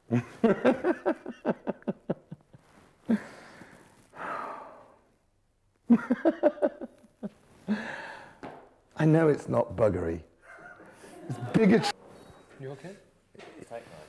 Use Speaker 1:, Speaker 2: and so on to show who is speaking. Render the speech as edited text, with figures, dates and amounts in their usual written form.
Speaker 1: I know it's not buggery. It's bigotry.
Speaker 2: You okay? Take that.